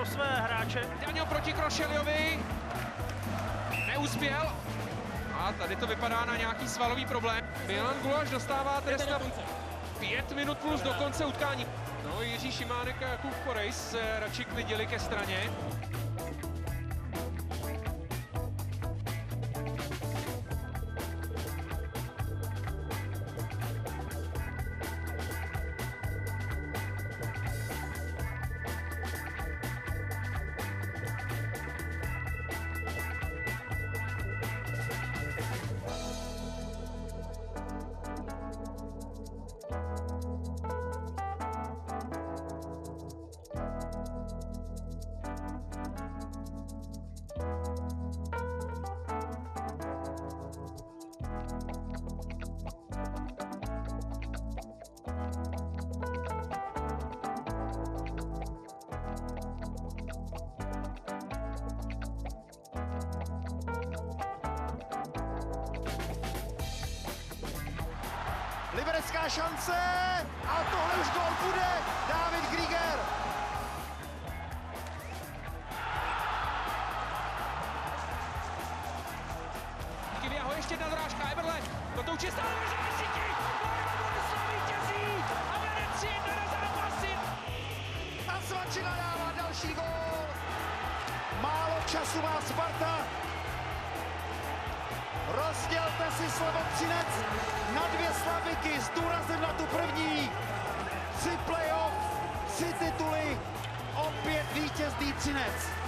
své hráče. Daniel proti Krošeljovi. Neuspěl. A tady to vypadá na nějaký svalový problém. Milan Gulaš dostává trest na 5 minut plus do konce utkání. No, Jiří Šimánek a Jakub Korejs se radši klidili ke straně. Liberecká šance a tohle už gól bude. David Grieger. Chybí ho ještě jedna dorážka, Eberle. Kotouč stále v síti. Bratislava vítězí a vede 3-1 na zápasy. A Svačina dává další gól. Málo času má Sparta. Rozdělte si Slovan Třinec na 2 slaviky s důrazem na tu první. 3 playoff, 3 tituly, opět vítězný Třinec.